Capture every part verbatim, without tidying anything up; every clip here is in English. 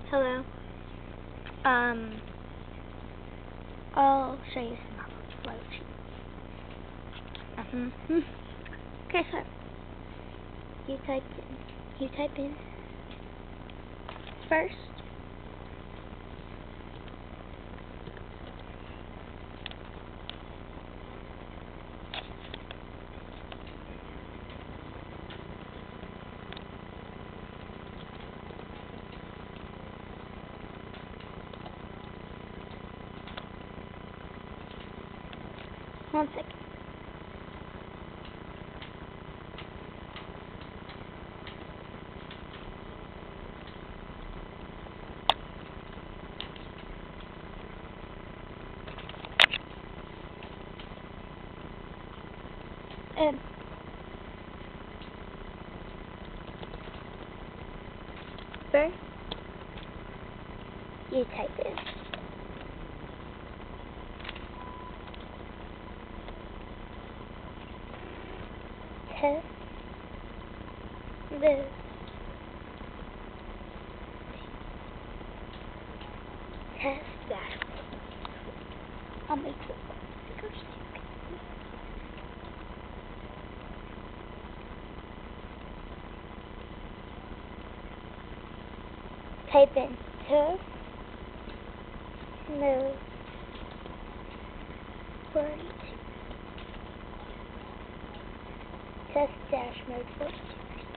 Hello. Um, I'll show you some upload sheets. Uh-huh. Okay, so you type in, you type in first. One second. And first, you type in test this test dashboard. I'll make it bigger so you can see. Type in test mode forty-two. Test dash mode forty-two.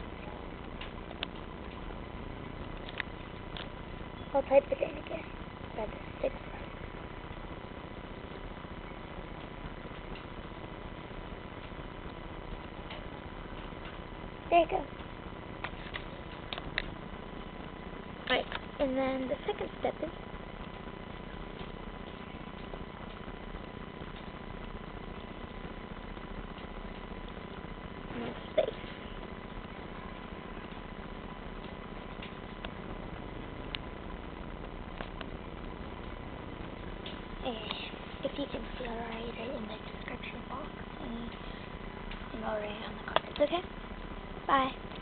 I'll type it in again. Grab the six one. There you go. Right, and then the second step is space. And if you can see, I'll write it in the description box and, and already on the comments, okay? Bye.